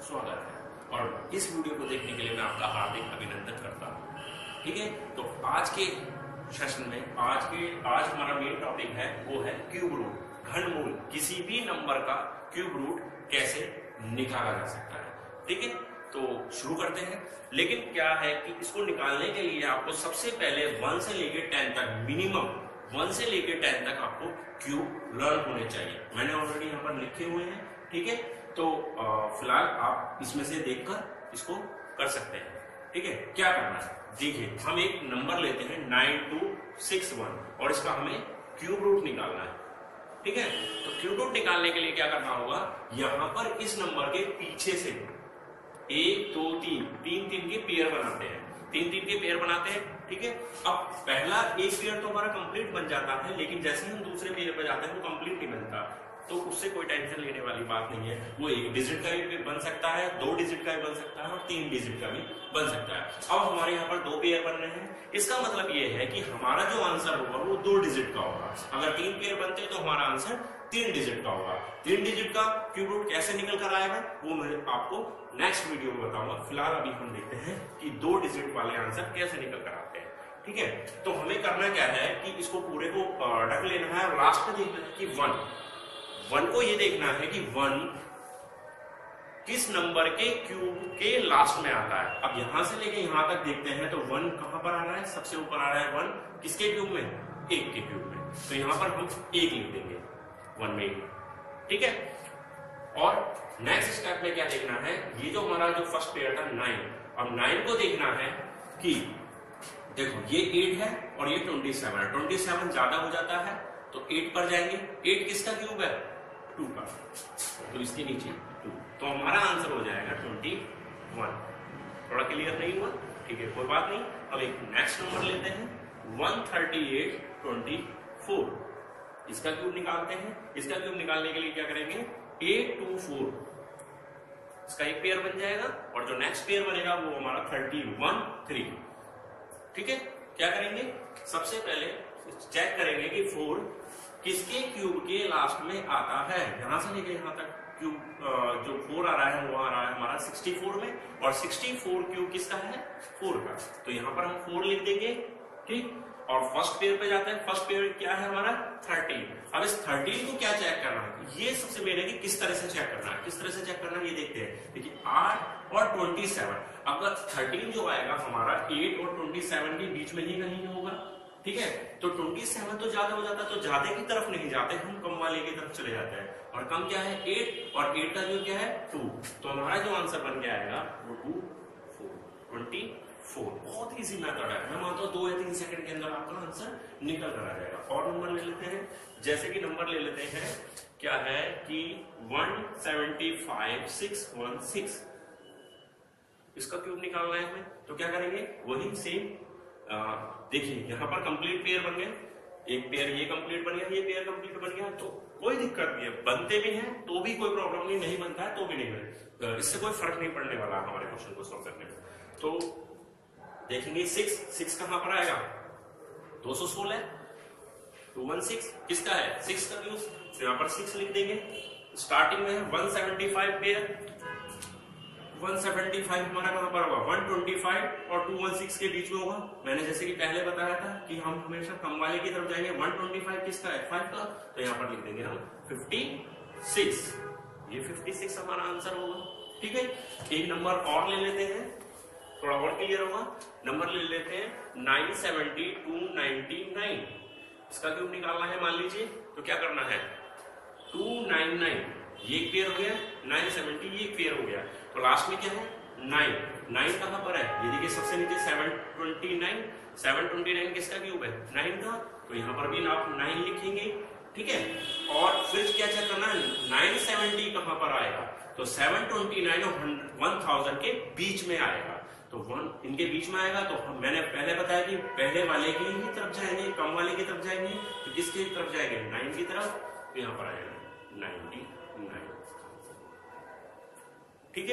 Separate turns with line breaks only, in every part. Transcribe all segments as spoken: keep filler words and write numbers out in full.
स्वागत है और इस वीडियो को देखने के लिए मैं आपका हार्दिक अभिनंदन करता हूँ। ठीक है, तो आज के सेशन में आज के आज हमारा मेन टॉपिक है वो है क्यूब रूट, घनमूल। किसी भी नंबर का क्यूब रूट कैसे निकाला जा सकता है। ठीक है, तो शुरू करते हैं। लेकिन क्या है कि इसको निकालने के लिए आपको सबसे पहले वन से लेकर टेन तक, मिनिमम वन से लेकर टेन तक आपको क्यूब लर्न होने चाहिए। मैंने ऑलरेडी यहाँ पर लिखे हुए हैं। ठीक है, तो फिलहाल आप इसमें से देखकर इसको कर सकते हैं। ठीक है, क्या करना है देखिए, हम एक नंबर लेते हैं नाइन टू सिक्स वन और इसका हमें क्यूब रूट निकालना है। ठीक है, तो क्यूब रूट निकालने के लिए क्या करना होगा, यहां पर इस नंबर के पीछे से एक दो तीन तीन तीन के पेयर बनाते हैं, तीन तीन के पेयर बनाते हैं। ठीक है, अब पहला एक पेयर तो हमारा कंप्लीट बन जाता है, लेकिन जैसे ही हम दूसरे पेयर पे जाते हैं वो कंप्लीट नहीं बनता, तो उससे कोई टेंशन लेने वाली बात नहीं है। वो एक डिजिट का भी बन सकता है, दो डिजिट का भी बन सकता है और तीन डिजिट का भी बन सकता है। अब हमारे यहाँ पर दो पेयर बन रहे हैं, इसका मतलब ये है कि हमारा जो आंसर होगा वो दो डिजिट का होगा। अगर तीन पेयर बनते हैं तो हमारा आंसर तीन डिजिट का होगा। तीन डिजिट का क्यूब रूट कैसे निकल कर आएगा वो मैं आपको नेक्स्ट वीडियो में बताऊंगा। फिलहाल अभी हम देखते हैं कि दो डिजिट वाले आंसर कैसे निकल कर आते हैं। ठीक है, तो हमें करना क्या है कि इसको पूरे को रख लेना है और लास्ट में देखना है कि वन वन को ये देखना है कि वन किस नंबर के क्यूब के लास्ट में आता है। अब यहां से लेके यहां तक देखते हैं तो वन कहां पर आ रहा है, सबसे ऊपर आ रहा है वन किसके क्यूब में, एक के क्यूब में, तो यहां पर हम एक लिख देंगे वन में एक। ठीक है, और नेक्स्ट स्टेप में क्या देखना है, ये जो हमारा जो फर्स्ट पेयर था नाइन, अब नाइन को देखना है कि देखो ये एट है और ये ट्वेंटी सेवन है, ट्वेंटी सेवन ज्यादा हो जाता है तो एट पर जाएंगे। एट किसका क्यूब है, टू का, तो इसके नीचे टू, तो हमारा आंसर हो जाएगा ट्वेंटी वन। थोड़ा क्लियर नहीं हुआ, ठीक है कोई बात नहीं। अब एक नेक्स्ट नंबर लेते हैं one thirty eight twenty four, इसका क्यूब निकालते हैं। इसका क्यूब निकालने के लिए क्या करेंगे, एट टू फोर, इसका एक पेयर बन जाएगा और जो नेक्स्ट पेयर बनेगा वो हमारा थर्टी वन थ्री। ठीक है, क्या करेंगे, सबसे पहले चेक करेंगे कि फोर किसके क्यूब के लास्ट में आता है। यहां से लेके यहां तक क्यूब जो फोर आ रहा है वो आ रहा है हमारा सिक्सटी फोर में, और सिक्सटी फोर क्यूब किसका है, फोर का, तो यहां पर हम फोर लिख देंगे। ठीक, और फर्स्ट पेयर पे जाते हैं। फर्स्ट पेयर क्या है हमारा थर्टीन। अब इस थर्टीन को क्या चेक करना है, ये सबसे मेन है कि किस तरह से चेक करना है। किस तरह से चेक करना है ये देखते हैं। देखिए आठ और ट्वेंटी सेवन, अगर थर्टीन जो आएगा हमारा एट और ट्वेंटी सेवन के बीच में ही कहीं होगा। ठीक है, तो ट्वेंटी सेवन तो ज्यादा हो जाता है, तो ज्यादा की तरफ नहीं जाते, हम कम वाले की तरफ चले जाते हैं। और कम क्या है, एट, और एट का जो क्या है टू, तो हमारा जो आंसर बन के आएगा वो टू फोर ट्वेंटी फोर। बहुत इजी मेथड है, मैं मानता हूँ दो या तीन सेकंड के अंदर आपका आंसर निकल कर आ जाएगा। और नंबर ले लेते हैं, जैसे कि नंबर ले लेते हैं क्या है कि one seventy five six one six, इसका क्यूब निकालना है हमें, तो क्या करेंगे, वही सेम। देखिए यहां पर कंप्लीट पेयर बन गए, एक पेयर ये कंप्लीट बन गया, ये पेयर कंप्लीट बन गया, तो कोई दिक्कत नहीं है। बनते भी हैं तो भी कोई प्रॉब्लम नहीं, नहीं बनता है तो भी नहीं बने, इससे कोई फर्क नहीं पड़ने वाला हमारे क्वेश्चन को सॉल्व करने में। तो देखेंगे सिक्स, सिक्स कहां पर आएगा, दो सौ सोलह, टू वन सिक्स किसका है, सिक्स का क्यूब, तो यहां पर सिक्स लिख देंगे। स्टार्टिंग में है one seventy five pair, one seventy five हमारा कहां पर होगा, वन ट्वेंटी फाइव और टू वन सिक्स के बीच में होगा। मैंने जैसे कि पहले बताया था कि हम हमेशा कम वाले की तरफ जाएंगे। वन ट्वेंटी फाइव किसका है, फाइव का, तो यहां पर लिख देंगे हम फिफ्टी सिक्स, ये फिफ्टी सिक्स हमारा आंसर होगा। ठीक है, एक नंबर और ले लेते हैं, थोड़ा और क्लियर होगा। नंबर ले लेते हैं nine seventy two ninety nine, इसका क्यूब निकालना है मान लीजिए, तो क्या करना है, टू नाइन नाइन, ये एक पेयर हो गया, नाइन सेवेंटी ये एक पेयर हो गया, तो लास्ट में क्या है नाइन। नाइन कहां पर है, ये देखिए सबसे नीचे seven twenty nine, seven twenty nine किसका क्यूब है, नाइन का, तो यहां पर भी आप नाइन लिखेंगे। ठीक है, और फिर क्या चेक करना है, नाइन सेवेंटी कहां पर आएगा, तो सेवन ट्वेंटी नाइन और वन थाउजेंड के बीच में आएगा, तो वन इनके बीच में आएगा। तो हम मैंने पहले बताया कि पहले वाले की ही तरफ जाएंगे, कम वाले की तरफ जाएंगे, तो किसकी तरफ जाएंगे, नाइन की तरफ, तो यहां पर आएगा नाइनटी नाइन। ठीक है,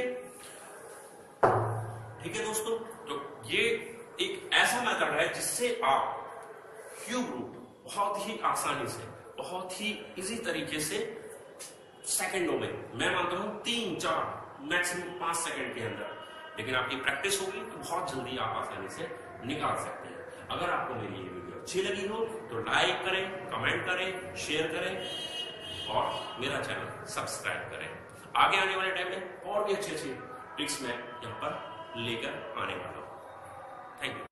ठीक है दोस्तों, तो ये एक ऐसा मेथड है जिससे आप क्यूब रूट बहुत ही आसानी से, बहुत ही इजी तरीके से सेकंडों में, मैं मानता हूं तीन चार मैक्सिमम पांच सेकंड के अंदर, लेकिन आपकी प्रैक्टिस होगी तो बहुत जल्दी आप आसानी से निकाल सकते हैं। अगर आपको मेरी ये वीडियो अच्छी लगी हो तो लाइक करें, कमेंट करें, शेयर करें और मेरा चैनल सब्सक्राइब करें। आगे आने वाले टाइम में और भी अच्छे अच्छे ट्रिक्स मैं यहाँ पर लेकर आने वाला हूँ। Thank you.